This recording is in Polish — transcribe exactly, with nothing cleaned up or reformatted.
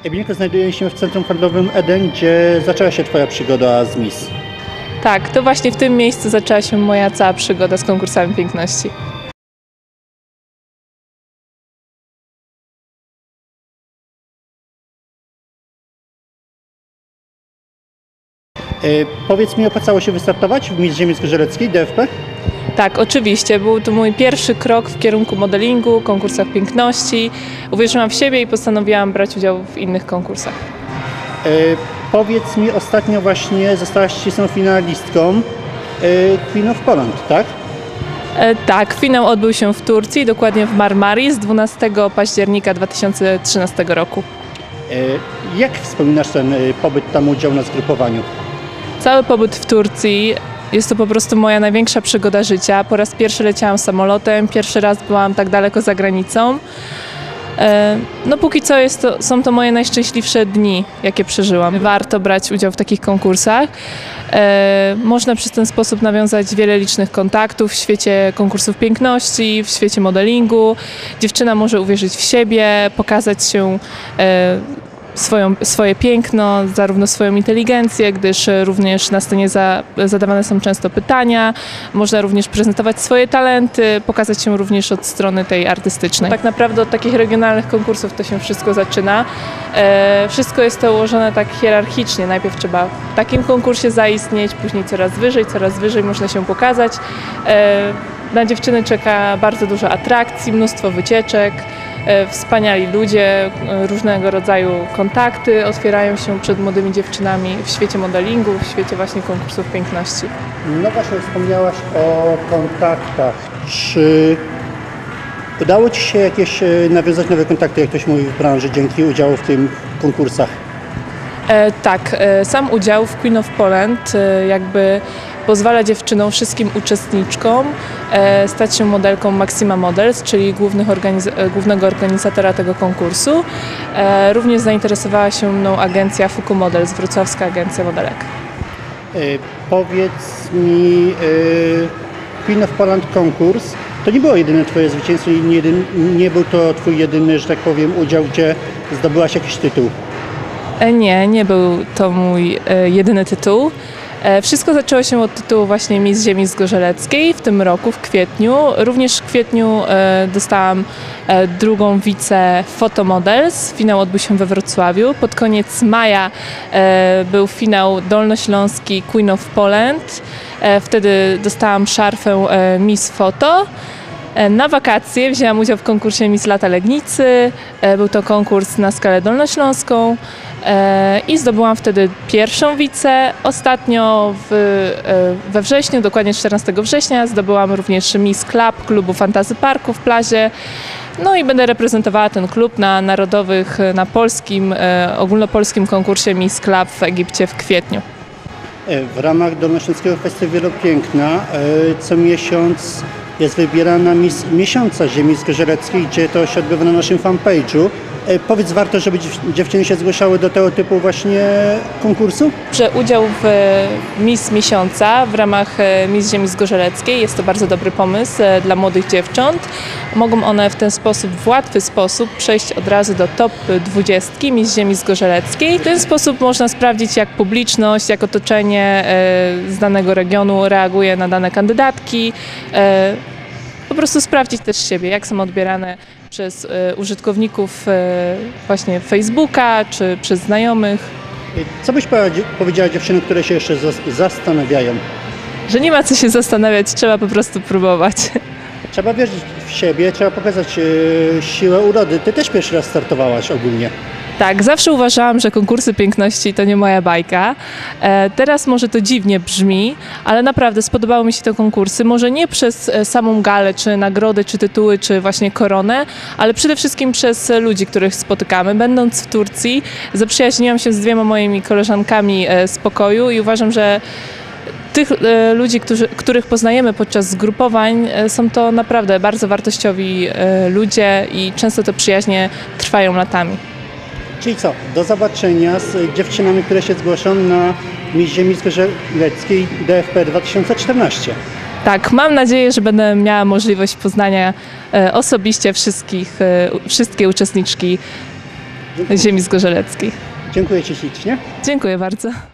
Emilenko, znajduje się w Centrum Handlowym Eden, gdzie zaczęła się Twoja przygoda z Miss. Tak, to właśnie w tym miejscu zaczęła się moja cała przygoda z konkursami piękności. E, powiedz mi, opłacało się wystartować w Miss Ziemi Zgorzeleckiej, D F P? Tak, oczywiście. Był to mój pierwszy krok w kierunku modelingu, konkursach piękności. Uwierzyłam w siebie i postanowiłam brać udział w innych konkursach. E, powiedz mi, ostatnio właśnie zostałaś ścisłą finalistką e, Queen of Poland, tak? E, tak, finał odbył się w Turcji, dokładnie w Marmaris, dwunastego października dwa tysiące trzynastego roku. E, jak wspominasz ten e, pobyt tam, udział na zgrupowaniu? Cały pobyt w Turcji jest to po prostu moja największa przygoda życia. Po raz pierwszy leciałam samolotem, pierwszy raz byłam tak daleko za granicą. No póki co jest to, są to moje najszczęśliwsze dni, jakie przeżyłam. Warto brać udział w takich konkursach. Można przez ten sposób nawiązać wiele licznych kontaktów w świecie konkursów piękności, w świecie modelingu. Dziewczyna może uwierzyć w siebie, pokazać się Swoją, swoje piękno, zarówno swoją inteligencję, gdyż również na scenie za, zadawane są często pytania. Można również prezentować swoje talenty, pokazać się również od strony tej artystycznej. Tak naprawdę od takich regionalnych konkursów to się wszystko zaczyna. E, wszystko jest to ułożone tak hierarchicznie. Najpierw trzeba w takim konkursie zaistnieć, później coraz wyżej, coraz wyżej można się pokazać. E, na dziewczyny czeka bardzo dużo atrakcji, mnóstwo wycieczek. Wspaniali ludzie, różnego rodzaju kontakty otwierają się przed młodymi dziewczynami w świecie modelingu, w świecie właśnie konkursów piękności. No właśnie, wspomniałaś o kontaktach. Czy udało Ci się jakieś nawiązać nowe kontakty, jak ktoś mówi w branży, dzięki udziału w tych konkursach? E, tak, e, sam udział w Queen of Poland e, jakby pozwala dziewczynom, wszystkim uczestniczkom e, stać się modelką Maxima Models, czyli głównych organiz głównego organizatora tego konkursu. E, również zainteresowała się mną agencja Fuku Models, wrocławska agencja modelek. E, powiedz mi, e, Queen of Poland konkurs to nie było jedyne Twoje zwycięstwo i nie, jedyn, nie był to Twój jedyny, że tak powiem, udział, gdzie zdobyłaś jakiś tytuł? E, nie, nie był to mój e, jedyny tytuł. Wszystko zaczęło się od tytułu właśnie Miss Ziemi Zgorzeleckiej w tym roku, w kwietniu. Również w kwietniu e, dostałam e, drugą wice Fotomodels. Finał odbył się we Wrocławiu. Pod koniec maja e, był finał dolnośląski Queen of Poland. E, wtedy dostałam szarfę e, Miss Foto. Na wakacje wzięłam udział w konkursie Miss Lata Legnicy. Był to konkurs na skalę dolnośląską i zdobyłam wtedy pierwszą wicę. Ostatnio w, we wrześniu, dokładnie czternastego września, zdobyłam również Miss Club klubu Fantasy Parku w Plazie. No i będę reprezentowała ten klub na narodowych, na polskim, ogólnopolskim konkursie Miss Club w Egipcie w kwietniu. W ramach Dolnośląskiego Festiwalu Piękna co miesiąc jest wybierana Miss Miesiąca Ziemi Zgorzeleckiej, gdzie to się odbywa na naszym fanpage'u. E, powiedz, warto, żeby dziewczyny się zgłaszały do tego typu właśnie konkursu? Że udział w Miss Miesiąca w ramach Miss Ziemi Zgorzeleckiej jest to bardzo dobry pomysł dla młodych dziewcząt. Mogą one w ten sposób, w łatwy sposób przejść od razu do top dwudziestki Miss Ziemi Zgorzeleckiej. W ten sposób można sprawdzić, jak publiczność, jak otoczenie z danego regionu reaguje na dane kandydatki. Po prostu sprawdzić też siebie, jak są odbierane przez y, użytkowników y, właśnie Facebooka czy przez znajomych. Co byś powiedziała dziewczynom, które się jeszcze zastanawiają? Że nie ma co się zastanawiać, trzeba po prostu próbować. Trzeba wierzyć w siebie, trzeba pokazać y, siłę urody. Ty też pierwszy raz startowałaś ogólnie. Tak, zawsze uważałam, że konkursy piękności to nie moja bajka. E, teraz może to dziwnie brzmi, ale naprawdę spodobały mi się te konkursy. Może nie przez samą galę, czy nagrody, czy tytuły, czy właśnie koronę, ale przede wszystkim przez ludzi, których spotykamy. Będąc w Turcji, zaprzyjaźniłam się z dwiema moimi koleżankami z pokoju i uważam, że tych e, ludzi, którzy, których poznajemy podczas zgrupowań, e, są to naprawdę bardzo wartościowi e, ludzie i często te przyjaźnie trwają latami. Czyli co, do zobaczenia z dziewczynami, które się zgłoszą na Miss Ziemi Zgorzeleckiej D F P dwa tysiące czternaście. Tak, mam nadzieję, że będę miała możliwość poznania e, osobiście wszystkich, e, wszystkie uczestniczki ziemi zgorzeleckiej. Dziękuję Ci ślicznie. Dziękuję bardzo.